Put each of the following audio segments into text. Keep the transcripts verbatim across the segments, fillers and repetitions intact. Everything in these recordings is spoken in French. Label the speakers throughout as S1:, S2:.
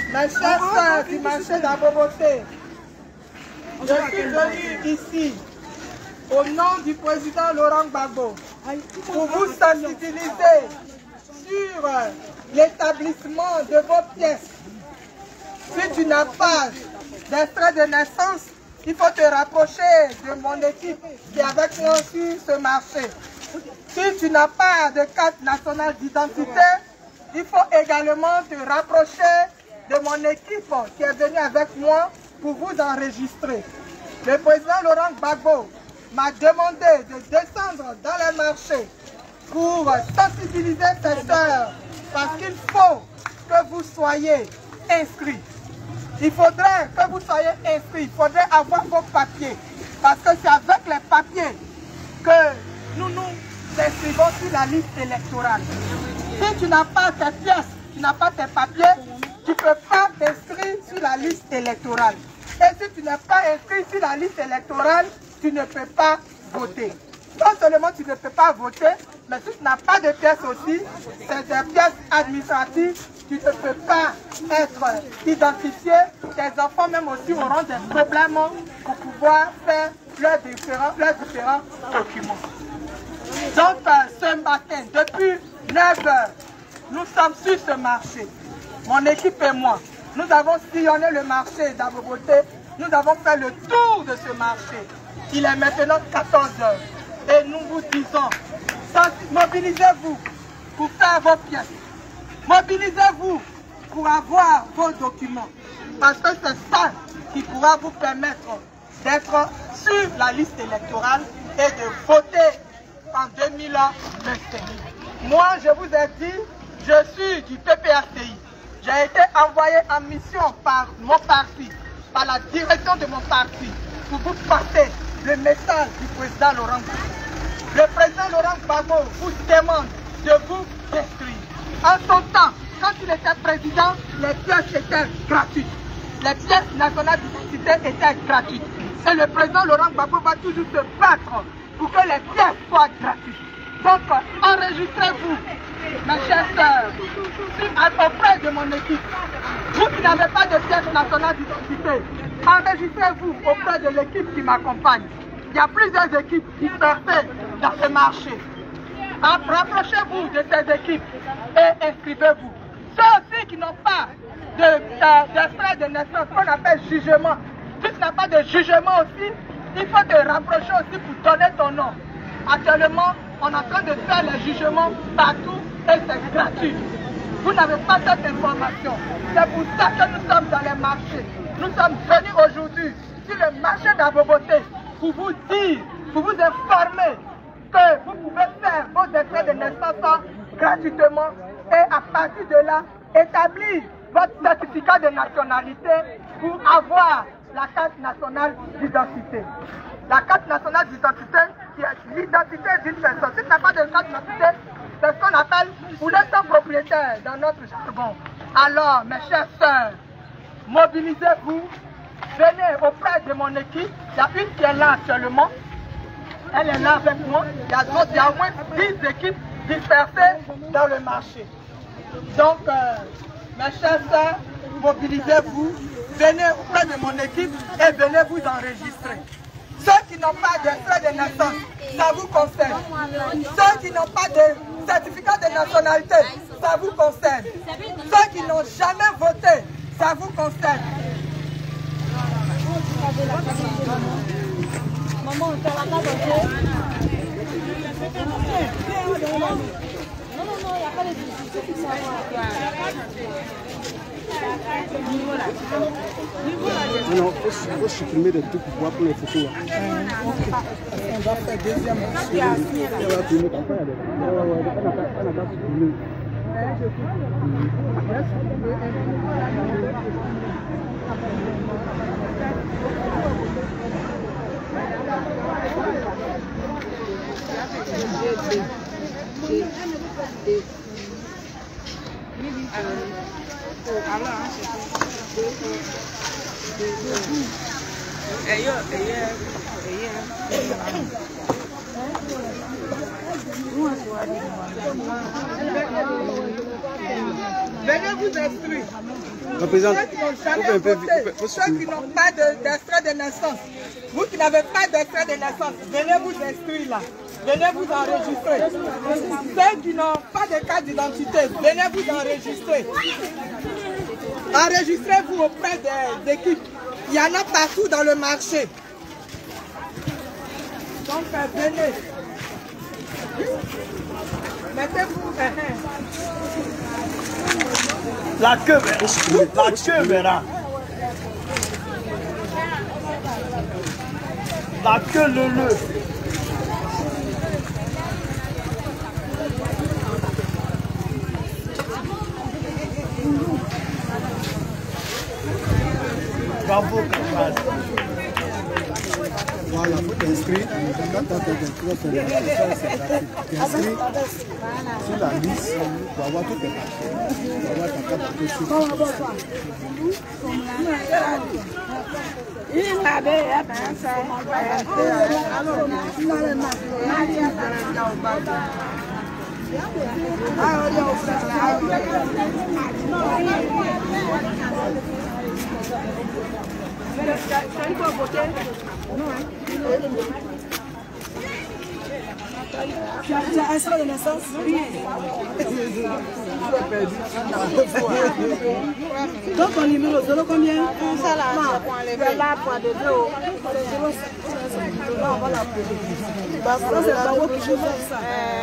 S1: Mes chers sœurs du marché d'Aboboté, je suis venu ici au nom du président Laurent Gbagbo pour vous sensibiliser sur l'établissement de vos pièces. Si tu n'as pas d'extrait de naissance, il faut te rapprocher de mon équipe qui est avec moi sur ce marché. Si tu n'as pas de carte nationale d'identité, il faut également te rapprocher de mon équipe qui est venue avec moi pour vous enregistrer. Le président Laurent Gbagbo m'a demandé de descendre dans les marchés pour sensibiliser ses sœurs parce qu'il faut que vous soyez inscrits. Il faudrait que vous soyez inscrits, il faudrait avoir vos papiers parce que c'est avec les papiers que nous nous inscrivons sur la liste électorale. Si tu n'as pas tes pièces, tu n'as pas tes papiers, tu ne peux pas t'inscrire sur la liste électorale. Et si tu n'es pas inscrit sur la liste électorale, tu ne peux pas voter. Non seulement tu ne peux pas voter, mais si tu n'as pas de pièces aussi, c'est des pièces administratives, tu ne peux pas être identifié. Tes enfants même aussi auront des problèmes pour pouvoir faire leurs différents, leurs différents documents. Donc ce matin, depuis neuf heures, nous sommes sur ce marché. Mon équipe et moi, nous avons sillonné le marché d'Aboboté. Nous avons fait le tour de ce marché. Il est maintenant quatorze heures. Et nous vous disons, mobilisez-vous pour faire vos pièces. Mobilisez-vous pour avoir vos documents. Parce que c'est ça qui pourra vous permettre d'être sur la liste électorale et de voter en deux mille vingt-cinq. Moi, je vous ai dit, je suis du P P R C I. J'ai été envoyé en mission par mon parti, par la direction de mon parti, pour vous passer le message du président Laurent Gbagbo. Le président Laurent Gbagbo vous demande de vous inscrire. En son temps, quand il était président, les pièces étaient gratuites. Les pièces nationales d'identité étaient gratuites. Et le président Laurent Gbagbo va toujours se battre pour que les pièces soient gratuites. Donc, enregistrez-vous, mes chers sœurs, auprès de mon équipe. Vous qui n'avez pas de pièce nationale d'identité, enregistrez-vous auprès de l'équipe qui m'accompagne. Il y a plusieurs équipes dispersées dans ce marché. Rapprochez-vous de ces équipes et inscrivez-vous. Ceux aussi qui n'ont pas d'extrait de, de naissance, qu'on appelle jugement. Si tu n'as pas de jugement aussi, il faut te rapprocher aussi pour donner ton nom. Actuellement, on est en train de faire les jugements partout et c'est gratuit. Vous n'avez pas cette information. C'est pour ça que nous sommes dans les marchés. Nous sommes venus aujourd'hui sur le marché d'Aboboté pour vous dire, pour vous informer que vous pouvez faire vos extraits de naissance gratuitement et à partir de là, établir votre certificat de nationalité pour avoir la carte nationale d'identité. La carte nationale d'identité, qui est l'identité d'une personne. Si tu n'as pas de carte d'identité, c'est ce qu'on appelle pour l'instant propriétaire dans notre jargon. Alors, mes chers sœurs, mobilisez-vous, venez auprès de mon équipe. Il y a une qui est là actuellement. Elle est là avec moi. Il y a d'autres, il y a au moins dix équipes dispersées dans le marché. Donc, euh, mes chers sœurs, mobilisez-vous, venez auprès de mon équipe et venez vous enregistrer. Ceux qui n'ont pas d'extrait de naissance, ça vous concerne. Ceux qui n'ont pas de certificat de nationalité, ça vous concerne. Ceux qui n'ont jamais voté, ça vous concerne. Maman, on t'a la carte. Non, non, non, il n'y a pas de soucis.
S2: Non, il faut supprimer des trucs pour pouvoir prendre les photos.
S1: On va faire deuxième. Venez vous inscrire.
S2: La présidente,
S1: ceux qui n'ont jamais voté, ceux qui n'ont pas d'extrait de, de naissance, vous qui n'avez pas d'extrait de naissance, venez vous inscrire là. Venez vous enregistrer. Ceux qui n'ont pas de carte d'identité, venez vous enregistrer. Enregistrez-vous auprès des équipes. Il y en a partout dans le marché. Donc venez. Mettez-vous.
S3: La queue verra. La queue verra. La queue le le. Bravo, camarade.
S2: Voilà, vous t'inscrire. T'inscrire sur la liste pour avoir toutes les cartes. Pour avoir ta carte de sécurité.
S4: Tu as déjà un extrait de naissance? Donc ton numéro, zéro combien? Ça là, c'est là pour de deux. On va l'appeler. Ça c'est pas vous qui jouez ça.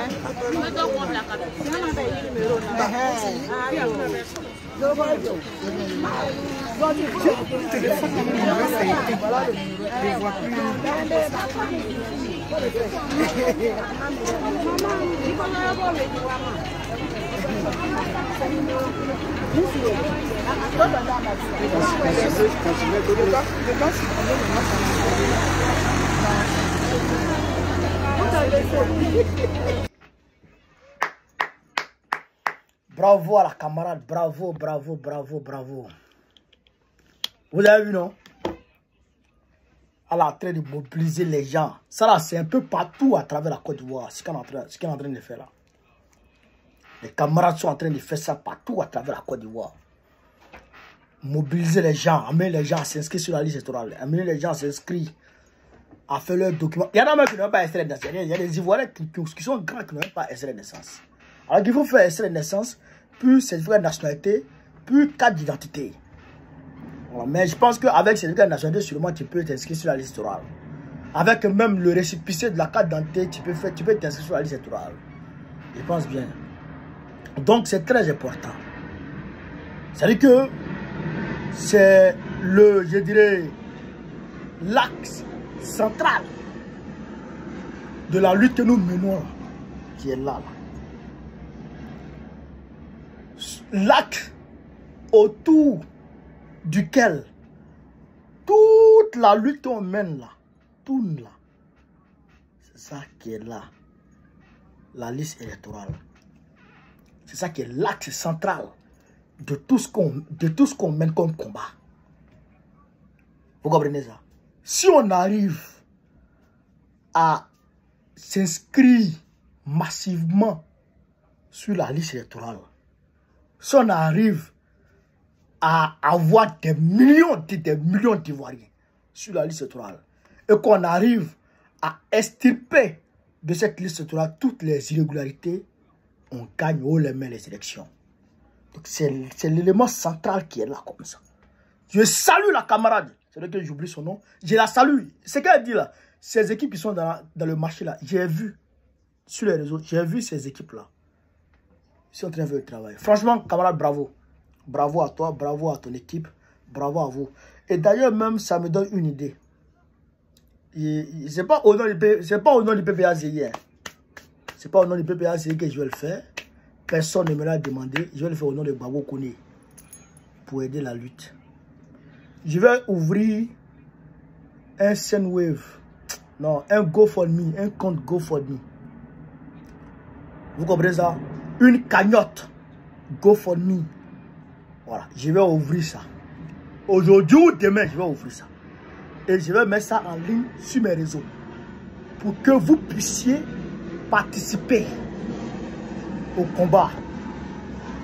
S3: Bravo à la camarade, bravo, bravo, bravo, bravo. Vous avez vu, non? Elle est en train de mobiliser les gens. Ça là, c'est un peu partout à travers la Côte d'Ivoire, ce qu'elle est en train, ce qu'elle est en train de faire là. Les camarades sont en train de faire ça partout à travers la Côte d'Ivoire. Mobiliser les gens, amener les gens à s'inscrire sur la liste électorale, amener les gens à s'inscrire, à faire leurs documents. Il y en a même qui n'ont pas extrait de naissance. Il y a des Ivoiriens qui, qui sont grands qui n'ont pas extrait de naissance. Alors qu'il faut faire extrait de naissance, puis certificat de nationalité, puis carte d'identité. Voilà. Mais je pense qu'avec certificat de nationalité, sûrement tu peux t'inscrire sur la liste électorale. Avec même le récépissé de la carte d'identité, tu peux faire, tu peux t'inscrire sur la liste électorale. Je pense bien. Donc c'est très important. C'est-à-dire que c'est le, je dirais, l'axe central de la lutte que nous menons, qui est là. là. L'axe autour duquel toute la lutte qu'on mène là, tourne là. C'est ça qui est là. La liste électorale. C'est ça qui est l'axe central de tout ce qu'on de tout ce qu'on mène comme combat. Vous comprenez ça? Si on arrive à s'inscrire massivement sur la liste électorale, si on arrive à avoir des millions de, des millions d'Ivoiriens sur la liste électorale et qu'on arrive à extirper de cette liste électorale toutes les irrégularités, on gagne haut les mains les élections. Donc c'est l'élément central qui est là comme ça. Je salue la camarade, c'est là que j'oublie son nom, je la salue. Ce qu'elle dit là, ces équipes qui sont dans, dans le marché là, j'ai vu sur les réseaux, j'ai vu ces équipes là. Ils sont en train de faire le travail. Franchement, camarade, bravo. Bravo à toi, bravo à ton équipe, bravo à vous. Et d'ailleurs même, ça me donne une idée. Ce n'est pas au nom du P P A Z I. Ce n'est pas au nom du P P A Z I que je vais le faire. Personne ne me l'a demandé. Je vais le faire au nom de Babo Kone pour aider la lutte. Je vais ouvrir un Sendwave. Non, un GoFundMe, un compte GoFundMe. Vous comprenez ça? Une cagnotte GoFundMe. Voilà, je vais ouvrir ça. Aujourd'hui ou demain, je vais ouvrir ça. Et je vais mettre ça en ligne sur mes réseaux. Pour que vous puissiez participer au combat.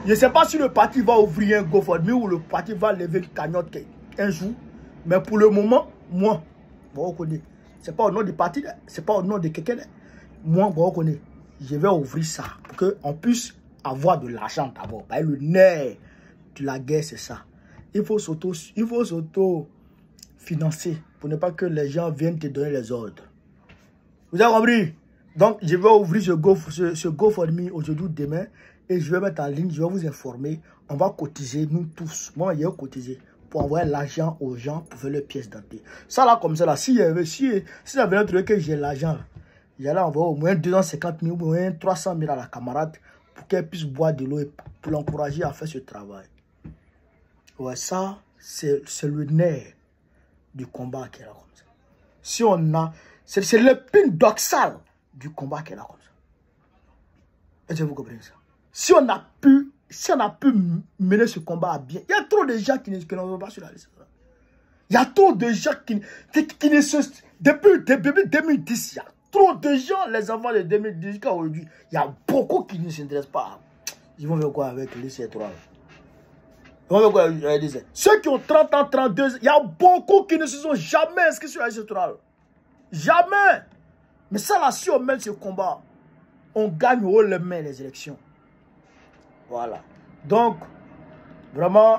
S3: Je ne sais pas si le parti va ouvrir un GoFundMe ou le parti va lever une cagnotte un jour. Mais pour le moment, moi, bon, on connaît. Ce n'est pas au nom du parti, ce n'est pas au nom de quelqu'un. Moi, bon, on connaît. Je vais ouvrir ça pour qu'on puisse avoir de l'argent d'abord. Le nerf de la guerre, c'est ça. Il faut s'auto-financer pour ne pas que les gens viennent te donner les ordres. Vous avez compris? Donc, je vais ouvrir ce Go, ce, ce GoFundMe aujourd'hui, demain, et je vais mettre en ligne, je vais vous informer. On va cotiser, nous tous. Moi, je vais cotiser pour envoyer l'argent aux gens pour faire leurs pièces d'identité. Ça, là, comme ça, là, si, si, si ça venait trouver que j'ai l'argent, j'allais envoyer au moins deux cent cinquante mille, au moins trois cent mille à la camarade pour qu'elle puisse boire de l'eau et pour l'encourager à faire ce travail. Ouais, ça, c'est le nerf du combat qu'elle a comme ça. Si on a, c'est l'épine dorsale du combat qu'elle a comme ça. Est-ce que vous comprenez ça? Si on a pu, si on a pu mener ce combat à bien, il y a trop de gens qui ne sont pas sur la liste. Il y a trop de gens qui, qui, qui ne se... Depuis, depuis deux mille dix, il y a trop de gens, les enfants de deux mille dix jusqu'à aujourd'hui, il y a beaucoup qui ne s'intéressent pas. Ils vont faire quoi avec les C trois? Ils vont faire quoi avec les... Ceux qui ont trente ans, trente-deux ans, il y a beaucoup qui ne se sont jamais inscrits sur la liste électorale. Jamais. Mais ça là, si on mène ce combat, on gagne haut les mains les élections. Voilà. Donc, vraiment,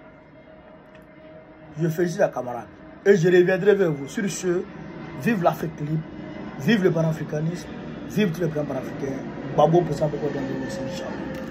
S3: je félicite la camarade. Et je reviendrai vers vous. Sur ce, vive l'Afrique libre, vive le panafricanisme, vive tous les plans panafricains. Babo pour ça, pour quoi dans le